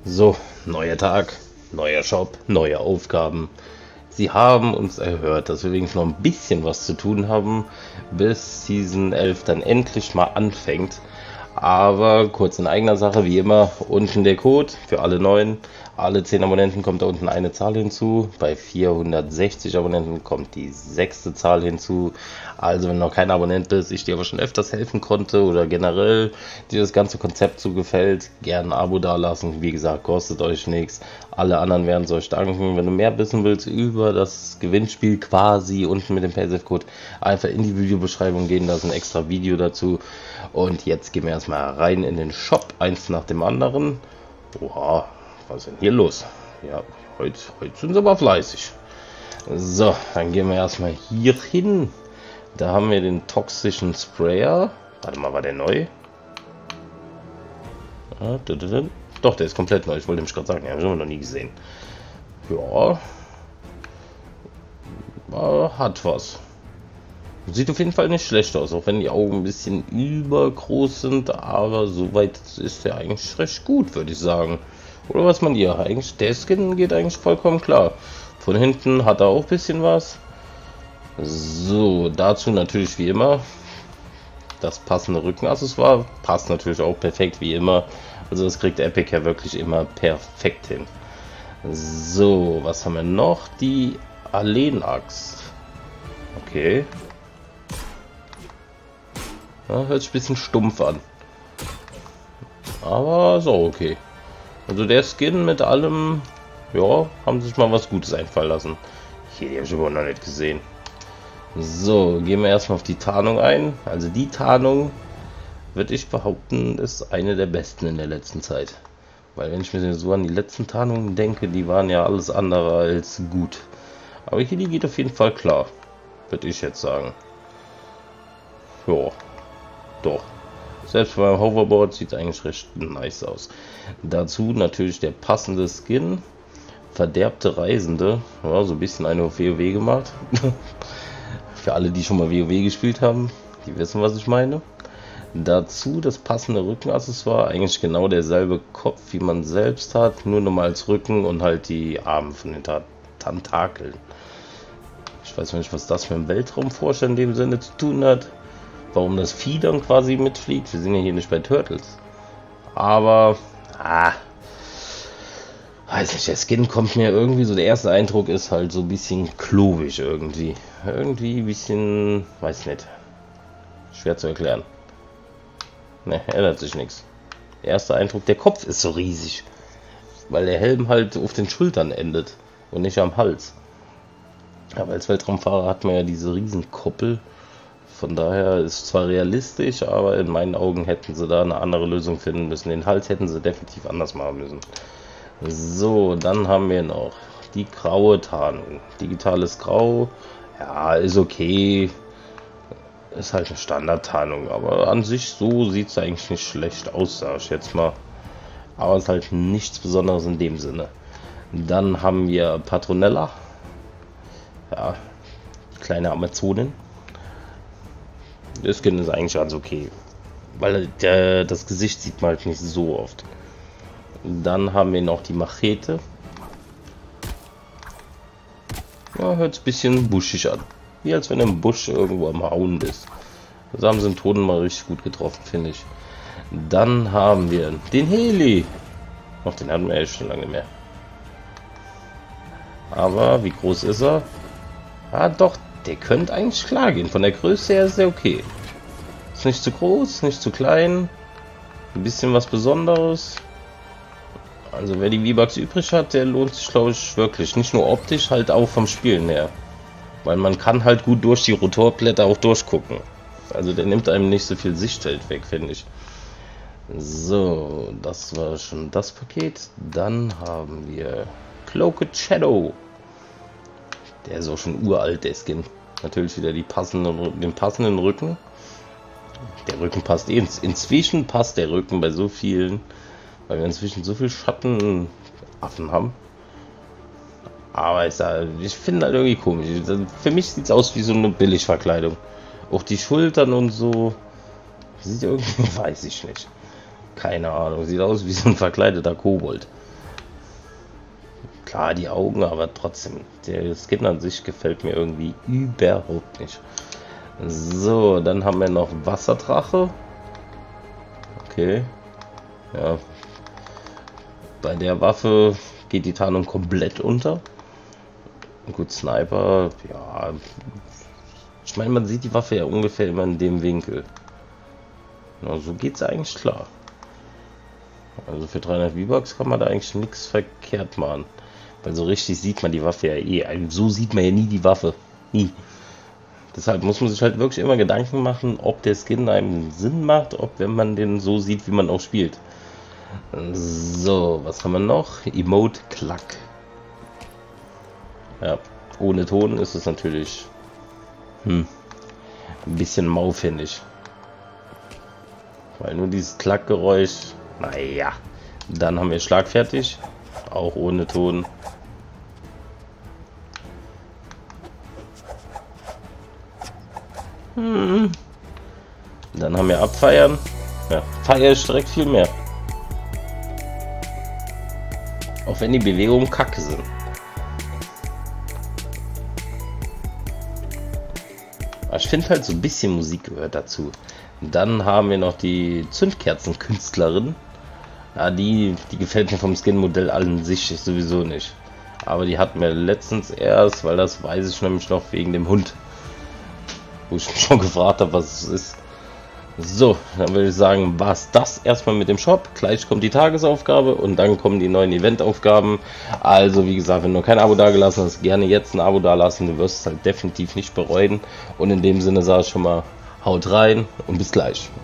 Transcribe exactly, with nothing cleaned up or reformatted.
So, neuer Tag, neuer Shop, neue Aufgaben. Sie haben uns erhört, dass wir wenigstens noch ein bisschen was zu tun haben, bis Season elf dann endlich mal anfängt. Aber kurz in eigener Sache, wie immer, unten der Code für alle neuen. Alle zehn Abonnenten kommt da unten eine Zahl hinzu. Bei vierhundertsechzig Abonnenten kommt die sechste Zahl hinzu. Also wenn du noch kein Abonnent bist, ich dir aber schon öfters helfen konnte oder generell dir das ganze Konzept so gefällt, gerne ein Abo dalassen. Wie gesagt, kostet euch nichts. Alle anderen werden es euch danken. Wenn du mehr wissen willst über das Gewinnspiel quasi unten mit dem Paysafe-Code, einfach in die Videobeschreibung gehen, da ist ein extra Video dazu. Und jetzt gehen wir erstmal rein in den Shop, eins nach dem anderen. Oha, was ist denn hier los? Ja, heute, heute sind sie aber fleißig. So, dann gehen wir erstmal hier hin. Da haben wir den toxischen Sprayer. Warte mal, war der neu? Ah, doch, der ist komplett neu. Ich wollte nämlich gerade sagen, den haben wir noch nie gesehen. Ja, hat was. Sieht auf jeden Fall nicht schlecht aus, auch wenn die Augen ein bisschen übergroß sind, aber soweit ist der eigentlich recht gut, würde ich sagen. Oder was man hier eigentlich, der Skin geht eigentlich vollkommen klar. Von hinten hat er auch ein bisschen was. So, dazu natürlich wie immer das passende Rückenaccessoire, passt natürlich auch perfekt wie immer. Also das kriegt Epic ja wirklich immer perfekt hin. So, was haben wir noch? Die Arleen-Axt. Okay. Ja, hört sich ein bisschen stumpf an. Aber so okay. Also der Skin mit allem, ja, haben sich mal was Gutes einfallen lassen. Hier, die habe ich aber noch nicht gesehen. So, gehen wir erstmal auf die Tarnung ein. Also die Tarnung, würde ich behaupten, ist eine der besten in der letzten Zeit. Weil wenn ich mir so an die letzten Tarnungen denke, die waren ja alles andere als gut. Aber hier, die geht auf jeden Fall klar. Würde ich jetzt sagen. Ja. Doch. Selbst beim Hoverboard sieht es eigentlich recht nice aus. Dazu natürlich der passende Skin. Verderbte Reisende. Ja, so ein bisschen eine auf WoW gemacht. Für alle, die schon mal WoW gespielt haben, die wissen, was ich meine. Dazu das passende Rückenaccessoire. Eigentlich genau derselbe Kopf, wie man selbst hat. Nur nochmal als Rücken und halt die Arme von den Tentakeln. Ich weiß nicht, was das für ein Weltraumforscher in dem Sinne zu tun hat. Warum das Vieh dann quasi mitfliegt. Wir sind ja hier nicht bei Turtles. Aber, ah, weiß nicht, der Skin kommt mir irgendwie so, der erste Eindruck ist halt so ein bisschen klobig irgendwie. Irgendwie ein bisschen, weiß nicht, schwer zu erklären. Ne, ändert sich nichts. Der erste Eindruck, der Kopf ist so riesig. Weil der Helm halt auf den Schultern endet und nicht am Hals. Aber als Weltraumfahrer hat man ja diese Riesenkoppel. Von daher ist es zwar realistisch, aber in meinen Augen hätten sie da eine andere Lösung finden müssen. Den Hals hätten sie definitiv anders machen müssen. So, dann haben wir noch die graue Tarnung. Digitales Grau, ja, ist okay. Ist halt eine Standardtarnung, aber an sich so sieht es eigentlich nicht schlecht aus, sag ich jetzt mal. Aber es ist halt nichts Besonderes in dem Sinne. Dann haben wir Patronella. Ja, kleine Amazonin. Der Skin ist eigentlich ganz okay, weil der, das Gesicht sieht man halt nicht so oft. Dann haben wir noch die Machete. Ja, hört sich ein bisschen buschig an. Wie als wenn du im Busch irgendwo am Hauen bist. Das haben sie im Toten mal richtig gut getroffen, finde ich. Dann haben wir den Heli. Ach, den hatten wir ja schon lange mehr. Aber wie groß ist er? Ah, doch. Der könnte eigentlich klar gehen. Von der Größe her ist der okay. Ist nicht zu groß, nicht zu klein. Ein bisschen was Besonderes. Also wer die V-Bucks übrig hat, der lohnt sich, glaube ich, wirklich. Nicht nur optisch, halt auch vom Spielen her. Weil man kann halt gut durch die Rotorblätter auch durchgucken. Also der nimmt einem nicht so viel Sichtfeld weg, finde ich. So, das war schon das Paket. Dann haben wir Cloaked Shadow. Der ist auch schon uralt, der Skin. Natürlich wieder die passenden, den passenden Rücken. Der Rücken passt eh. Inzwischen passt der Rücken bei so vielen, weil wir inzwischen so viel Schattenaffen haben. Aber ich, ich finde halt irgendwie komisch. Für mich sieht es aus wie so eine Billigverkleidung. Auch die Schultern und so. Sieht irgendwie, weiß ich nicht. Keine Ahnung. Sieht aus wie so ein verkleideter Kobold. klar die Augen, aber trotzdem, der Skin an sich gefällt mir irgendwie überhaupt nicht. So, dann haben wir noch Wasserdrache. Okay. Ja. Bei der Waffe geht die Tarnung komplett unter. Gut, Sniper, ja. Ich meine, man sieht die Waffe ja ungefähr immer in dem Winkel. Na, so geht's eigentlich klar. Also für dreihundert V-Bucks kann man da eigentlich nichts verkehrt machen. Weil so richtig sieht man die Waffe ja eh. Also so sieht man ja nie die Waffe. Nie. Deshalb muss man sich halt wirklich immer Gedanken machen, ob der Skin einem Sinn macht, ob wenn man den so sieht, wie man auch spielt. So, was haben wir noch? Emote Klack. Ja, ohne Ton ist es natürlich hm, ein bisschen mau, finde ich. Weil nur dieses Klackgeräusch, naja. Dann haben wir Schlagfertig, auch ohne Ton. Hm. Dann haben wir Abfeiern. Ja, Feier ist direkt viel mehr. Auch wenn die Bewegungen kacke sind. Ich finde halt so ein bisschen Musik gehört dazu. Dann haben wir noch die Zündkerzenkünstlerin. Ja, die, die gefällt mir vom Skin-Modell an sich sowieso nicht. Aber die hatten wir letztens erst, weil das weiß ich nämlich noch wegen dem Hund. Wo ich mich schon gefragt habe, was es ist. So, dann würde ich sagen, war es das erstmal mit dem Shop. Gleich kommt die Tagesaufgabe und dann kommen die neuen Eventaufgaben. Also wie gesagt, wenn du kein Abo dagelassen hast, gerne jetzt ein Abo dalassen. Du wirst es halt definitiv nicht bereuen. Und in dem Sinne sage ich schon mal, haut rein und bis gleich.